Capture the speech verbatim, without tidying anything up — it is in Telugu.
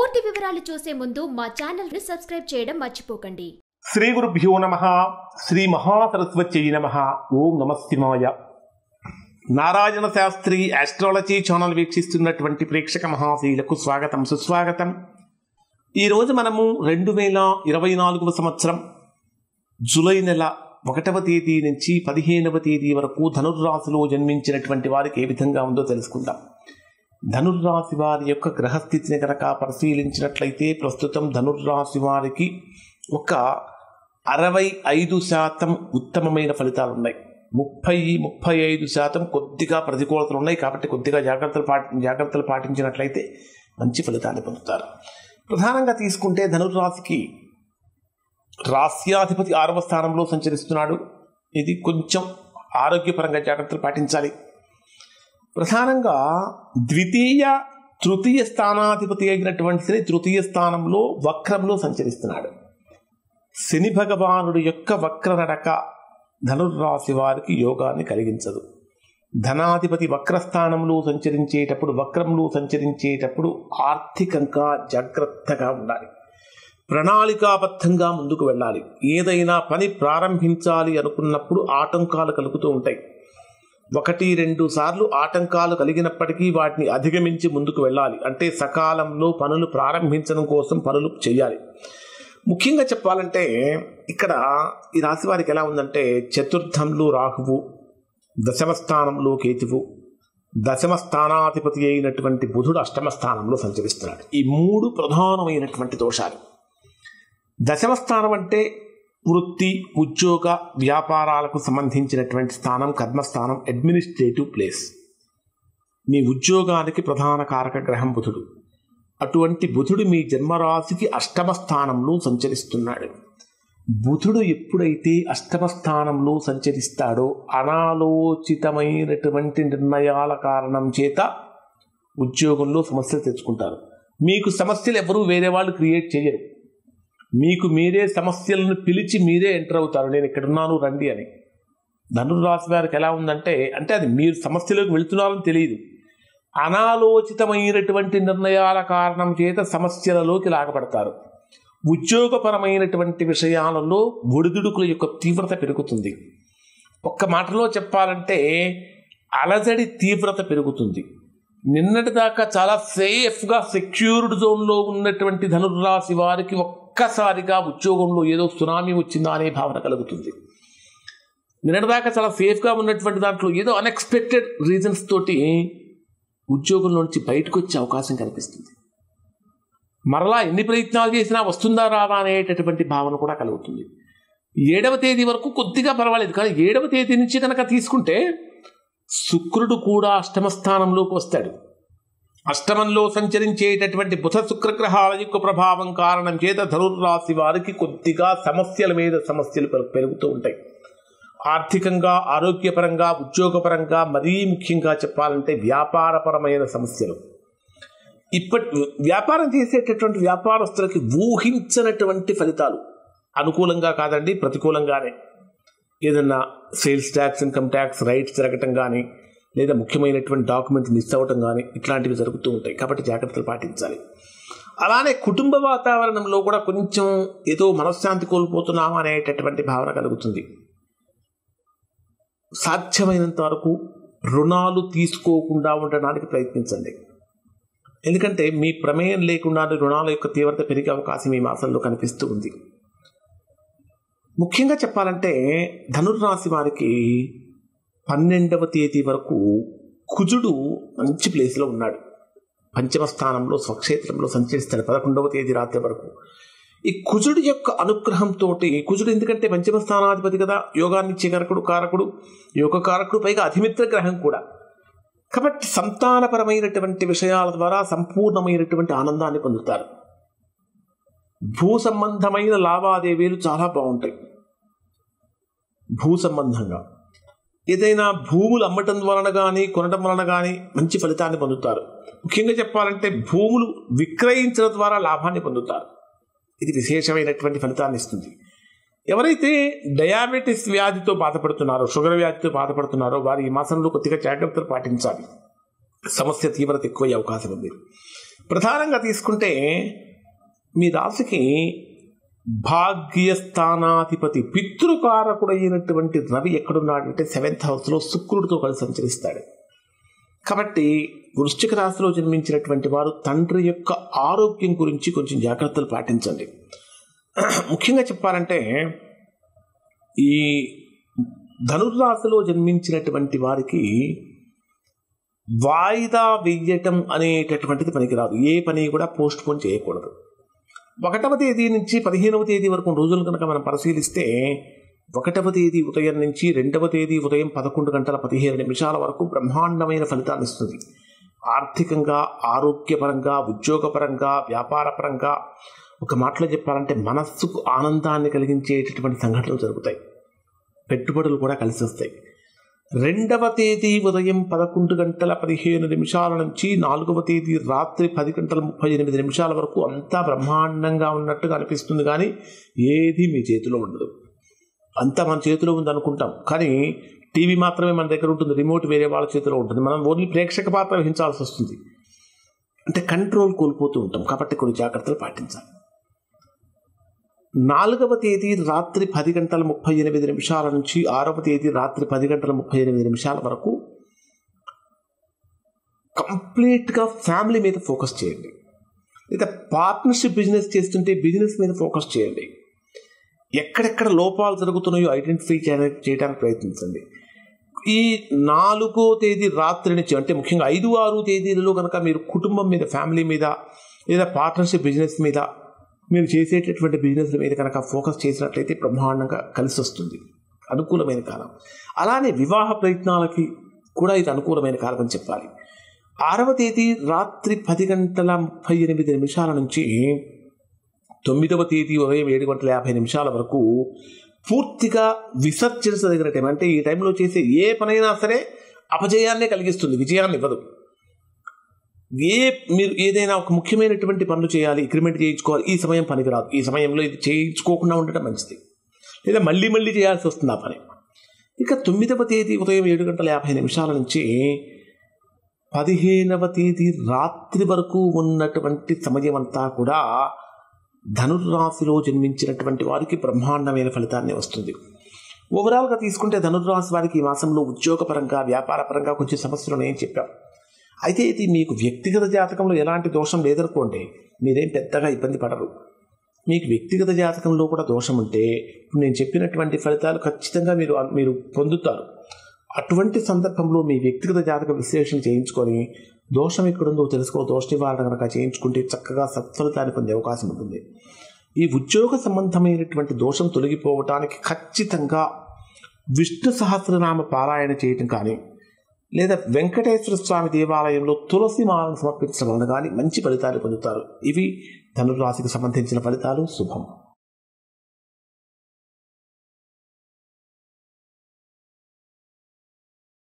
పూర్తి వివరాలు చూసే ముందు మా ఛానల్ ని సబ్స్క్రైబ్ చేయడం మర్చిపోకండి. శ్రీ గురుభ్యో నమః. శ్రీ మహాసరస్వత్యై నమః. ఓం నమః శివాయ. నారాయణ శాస్త్రి ఆస్ట్రాలజీ ఛానల్ వీక్షిస్తున్నటువంటి ప్రేక్షక మహాశీలకు స్వాగతం, సుస్వాగతం. ఈరోజు మనము రెండు వేల ఇరవై నాలుగవ సంవత్సరం జూలై నెల ఒకటవ తేదీ నుంచి పదిహేనవ తేదీ వరకు ధనుర్రాశిలో జన్మించినటువంటి వారికి ఏ విధంగా ఉందో తెలుసుకుందాం. ధనుర్రాశి వారి యొక్క గ్రహస్థితిని కనుక పరిశీలించినట్లయితే ప్రస్తుతం ధనుర్రాశి వారికి ఒక అరవై ఐదు శాతం ఉత్తమమైన ఫలితాలు ఉన్నాయి. ముప్పై ముప్పై ఐదు శాతం కొద్దిగా ప్రతికూలతలు ఉన్నాయి. కాబట్టి కొద్దిగా జాగ్రత్తలు పాటి జాగ్రత్తలు పాటించినట్లయితే మంచి ఫలితాన్ని పొందుతారు. ప్రధానంగా తీసుకుంటే ధనుర్రాశికి రాస్యాధిపతి ఆరవ స్థానంలో సంచరిస్తున్నాడు. ఇది కొంచెం ఆరోగ్యపరంగా జాగ్రత్తలు పాటించాలి. ప్రధానంగా ద్వితీయ తృతీయ స్థానాధిపతి అయినటువంటి శని తృతీయ స్థానంలో వక్రంలో సంచరిస్తున్నాడు. శని భగవానుడి యొక్క వక్ర నడక ధనుర్రాశి వారికి యోగాన్ని కలిగించదు. ధనాధిపతి వక్రస్థానంలో సంచరించేటప్పుడు వక్రంలో సంచరించేటప్పుడు ఆర్థికంగా జాగ్రత్తగా ఉండాలి. ప్రణాళికాబద్ధంగా ముందుకు వెళ్ళాలి. ఏదైనా పని ప్రారంభించాలి అనుకున్నప్పుడు ఆటంకాలు కలుగుతూ ఉంటాయి. ఒకటి రెండు సార్లు ఆటంకాలు కలిగినప్పటికీ వాటిని అధిగమించి ముందుకు వెళ్ళాలి. అంటే సకాలంలో పనులు ప్రారంభించడం కోసం పనులు చేయాలి. ముఖ్యంగా చెప్పాలంటే ఇక్కడ ఈ రాశి వారికి ఎలా ఉందంటే చతుర్థంలో రాహువు, దశమ స్థానంలో కేతువు, దశమ స్థానాధిపతి అయినటువంటి బుధుడు అష్టమ స్థానంలో సంచరిస్తున్నాడు. ఈ మూడు ప్రధానమైనటువంటి దోషాలు. దశమ స్థానం అంటే వృత్తి, ఉద్యోగ, వ్యాపారాలకు సంబంధించినటువంటి స్థానం, కర్మస్థానం, అడ్మినిస్ట్రేటివ్ ప్లేస్. మీ ఉద్యోగానికి ప్రధాన కారక గ్రహం బుధుడు. అటువంటి బుధుడు మీ జన్మరాశికి అష్టమ స్థానంలో సంచరిస్తున్నాడు. బుధుడు ఎప్పుడైతే అష్టమ స్థానంలో సంచరిస్తాడో అనాలోచితమైనటువంటి నిర్ణయాల కారణం చేత ఉద్యోగంలో సమస్యలు తెచ్చుకుంటారు. మీకు సమస్యలు ఎవరు వేరే వాళ్ళు క్రియేట్ చేయరు. మీకు మీరే సమస్యలను పిలిచి మీరే ఎంటర్ అవుతారు. నేను ఇక్కడున్నాను రండి అని. ధనుర్రాశి వారికి ఎలా ఉందంటే అంటే అది మీరు సమస్యలోకి వెళుతున్నారని తెలియదు. అనాలోచితమైనటువంటి నిర్ణయాల కారణం చేత సమస్యలలోకి లాగబడతారు. ఉద్యోగపరమైనటువంటి విషయాలలో ఒడిదుడుకుల యొక్క తీవ్రత పెరుగుతుంది. ఒక్క మాటలో చెప్పాలంటే అలజడి తీవ్రత పెరుగుతుంది. నిన్నటి దాకా చాలా సేఫ్గా సెక్యూర్డ్ జోన్లో ఉన్నటువంటి ధనుర్రాశి వారికి ఒక్కసారిగా ఉద్యోగంలో ఏదో సునామీ వచ్చిందా అనే భావన కలుగుతుంది. నిన్నటిదాకా చాలా సేఫ్గా ఉన్నటువంటి దాంట్లో ఏదో అన్ఎక్స్పెక్టెడ్ రీజన్స్ తోటి ఉద్యోగంలోంచి బయటకు వచ్చే అవకాశం కనిపిస్తుంది. మరలా ఎన్ని ప్రయత్నాలు చేసినా వస్తుందా రావా అనేటటువంటి భావన కూడా కలుగుతుంది. ఏడవ తేదీ వరకు కొద్దిగా పర్వాలేదు. కానీ ఏడవ తేదీ నుంచి కనుక తీసుకుంటే శుక్రుడు కూడా అష్టమ స్థానంలోకి వస్తాడు. అష్టమంలో సంచరించేటటువంటి బుధ శుక్రగ్రహాల యొక్క ప్రభావం కారణం చేత ధనుర్రాశి వారికి కొద్దిగా సమస్యల మీద సమస్యలు పెరుగుతూ ఉంటాయి. ఆర్థికంగా, ఆరోగ్యపరంగా, ఉద్యోగపరంగా, మరీ ముఖ్యంగా చెప్పాలంటే వ్యాపారపరమైన సమస్యలు. ఇప్పటి వ్యాపారం చేసేటటువంటి వ్యాపారస్తులకి ఊహించినటువంటి ఫలితాలు అనుకూలంగా కాదండి, ప్రతికూలంగానే. ఏదన్నా sales tax, income tax raids జరగటం కానీ, లేదా ముఖ్యమైనటువంటి డాక్యుమెంట్స్ మిస్ అవ్వటం కానీ ఇట్లాంటివి జరుగుతూ ఉంటాయి. కాబట్టి జాగ్రత్తలు పాటించాలి. అలానే కుటుంబ వాతావరణంలో కూడా కొంచెం ఏదో మనశ్శాంతి కోల్పోతున్నాం అనేటటువంటి భావన కలుగుతుంది. సాధ్యమైనంత వరకు రుణాలు తీసుకోకుండా ఉండడానికి ప్రయత్నించండి. ఎందుకంటే మీ ప్రమేయం లేకుండా రుణాల యొక్క తీవ్రత పెరిగే అవకాశం ఈ మాసంలో కనిపిస్తూ ఉంది. ముఖ్యంగా చెప్పాలంటే ధనుర్రాశి వారికి పన్నెండవ తేదీ వరకు కుజుడు మంచి ప్లేస్లో ఉన్నాడు. పంచమ స్థానంలో స్వక్షేత్రంలో సంచరిస్తాడు పదకొండవ తేదీ రాత్రి వరకు. ఈ కుజుడు యొక్క అనుగ్రహంతో, కుజుడు ఎందుకంటే పంచమ స్థానాధిపతి కదా, యోగాన్ని ఇచ్చే కారకుడు, కారకుడు, యోగ కారకుడు, పైగా అధిమిత్ర గ్రహం కూడా. కాబట్టి సంతానపరమైనటువంటి విషయాల ద్వారా సంపూర్ణమైనటువంటి ఆనందాన్ని పొందుతారు. భూ సంబంధమైన లావాదేవీలు చాలా బాగుంటాయి. భూ సంబంధంగా ఏదైనా భూములు అమ్మటం వలన కానీ కొనటం వలన కానీ మంచి ఫలితాన్ని పొందుతారు. ముఖ్యంగా చెప్పాలంటే భూములు విక్రయించడం ద్వారా లాభాన్ని పొందుతారు. ఇది విశేషమైనటువంటి ఫలితాన్ని ఇస్తుంది. ఎవరైతే డయాబెటీస్ వ్యాధితో బాధపడుతున్నారో, షుగర్ వ్యాధితో బాధపడుతున్నారో వారు ఈ మాసంలో కొద్దిగా జాగ్రత్తలు పాటించాలి. సమస్య తీవ్రత ఎక్కువయ్యే అవకాశం ఉంది. ప్రధానంగా తీసుకుంటే మీ రాశికి భాగ్యస్థానాధిపతి పితృకారకుడైనటువంటి రవి ఎక్కడున్నాడంటే సెవెంత్ హౌస్లో శుక్రుడితో కలిసి సంచరిస్తాడు. కాబట్టి వృశ్చిక రాశిలో జన్మించినటువంటి వారు తండ్రి యొక్క ఆరోగ్యం గురించి కొంచెం జాగ్రత్తలు పాటించండి. ముఖ్యంగా చెప్పాలంటే ఈ ధనుర్రాశిలో జన్మించినటువంటి వారికి వాయిదా వెయ్యటం అనేటటువంటిది పనికిరాదు. ఏ పని కూడా పోస్ట్ పోన్ చేయకూడదు. ఒకటవ తేదీ నుంచి పదిహేనవ తేదీ వరకు రోజులు కనుక మనం పరిశీలిస్తే ఒకటవ తేదీ ఉదయం నుంచి రెండవ తేదీ ఉదయం పదకొండు గంటల పదిహేను నిమిషాల వరకు బ్రహ్మాండమైన ఫలితాన్ని ఇస్తుంది. ఆర్థికంగా, ఆరోగ్యపరంగా, ఉద్యోగపరంగా, వ్యాపారపరంగా, ఒక మాటలో చెప్పాలంటే మనస్సుకు ఆనందాన్ని కలిగించేటటువంటి సంఘటనలు జరుగుతాయి. పెట్టుబడులు కూడా కలిసి వస్తాయి. రెండవ తేదీ ఉదయం పదకొండు గంటల పదిహేను నిమిషాల నుంచి నాలుగవ తేదీ రాత్రి పది గంటల ముప్పై ఎనిమిది నిమిషాల వరకు అంతా బ్రహ్మాండంగా ఉన్నట్టుగా అనిపిస్తుంది. కానీ ఏది మీ చేతిలో ఉండదు. అంతా మన చేతిలో ఉంది అనుకుంటాం, కానీ టీవీ మాత్రమే మన దగ్గర ఉంటుంది, రిమోట్ వేరే వాళ్ళ చేతిలో ఉంటుంది. మనం ఓన్లీ ప్రేక్షక పాత్ర వహించాల్సి వస్తుంది. అంటే కంట్రోల్ కోల్పోతూ ఉంటాం. కాబట్టి కొన్ని జాగ్రత్తలు పాటించాలి. నాలుగవ తేదీ రాత్రి పది గంటల ముప్పై ఎనిమిది నిమిషాల నుంచి ఆరవ తేదీ రాత్రి పది గంటల ముప్పై ఎనిమిది నిమిషాల వరకు కంప్లీట్గా ఫ్యామిలీ మీద ఫోకస్ చేయండి. లేదా పార్ట్నర్షిప్ బిజినెస్ చేస్తుంటే బిజినెస్ మీద ఫోకస్ చేయండి. ఎక్కడెక్కడ లోపాలు జరుగుతున్నాయో ఐడెంటిఫై చేయడానికి ప్రయత్నించండి. ఈ నాలుగో తేదీ రాత్రి నుంచి, అంటే ముఖ్యంగా ఐదు ఆరు తేదీలలో కనుక మీరు కుటుంబం మీద, ఫ్యామిలీ మీద, లేదా పార్ట్నర్షిప్ బిజినెస్ మీద, మీరు చేసేటటువంటి బిజినెస్ల మీద కనుక ఫోకస్ చేసినట్లయితే బ్రహ్మాండంగా కలిసి వస్తుంది. అనుకూలమైన కాలం. అలానే వివాహ ప్రయత్నాలకి కూడా ఇది అనుకూలమైన కాలం అని చెప్పాలి. ఆరవ తేదీ రాత్రి పది గంటల ముప్పై ఎనిమిది నిమిషాల నుంచి తొమ్మిదవ తేదీ ఉదయం ఏడు గంటల యాభై నిమిషాల వరకు పూర్తిగా విసర్జించదగిన టైం. అంటే ఈ టైంలో చేసే ఏ పనైనా సరే అపజయాన్నే కలిగిస్తుంది, విజయాన్ని ఇవ్వదు. ఏ మీరు ఏదైనా ఒక ముఖ్యమైనటువంటి పనులు చేయాలి, అగ్రిమెంట్ చేయించుకోవాలి, ఈ సమయం పనికిరాదు. ఈ సమయంలో ఇది చేయించుకోకుండా ఉండటం మంచిది. లేదా మళ్ళీ మళ్ళీ చేయాల్సి వస్తుంది ఆ పని. ఇక తొమ్మిదవ తేదీ ఉదయం ఏడు గంటల యాభై నిమిషాల నుంచి పదిహేనవ తేదీ రాత్రి వరకు ఉన్నటువంటి సమయం అంతా కూడా ధనుర్రాశిలో జన్మించినటువంటి వారికి బ్రహ్మాండమైన ఫలితాన్ని వస్తుంది. ఓవరాల్గా తీసుకుంటే ధనుర్రాశి వారికి ఈ మాసంలో ఉద్యోగపరంగా, వ్యాపారపరంగా కొంచెం సమస్యలు ఉన్నాయని చెప్పాం. అయితే ఇది మీకు వ్యక్తిగత జాతకంలో ఎలాంటి దోషం లేదనుకోండి, మీరేం పెద్దగా ఇబ్బంది పడరు. మీకు వ్యక్తిగత జాతకంలో కూడా దోషం ఉంటే ఇప్పుడు నేను చెప్పినటువంటి ఫలితాలు ఖచ్చితంగా మీరు మీరు పొందుతారు. అటువంటి సందర్భంలో మీ వ్యక్తిగత జాతక విశ్లేషణ చేయించుకొని దోషం ఎక్కడుందో తెలుసుకో, దోష నివారణ కనుక చేయించుకుంటే చక్కగా సత్ఫలితాన్ని పొందే అవకాశం ఉంటుంది. ఈ ఉద్యోగ సంబంధమైనటువంటి దోషం తొలగిపోవటానికి ఖచ్చితంగా విష్ణు సహస్రనామ పారాయణ చేయటం కానీ, లేదా వెంకటేశ్వర స్వామి దేవాలయంలో తులసి మాలను సమర్పించడం వలన కానీ మంచి ఫలితాలు పొందుతారు. ఇవి ధనుర్రాశికి సంబంధించిన ఫలితాలు. శుభం.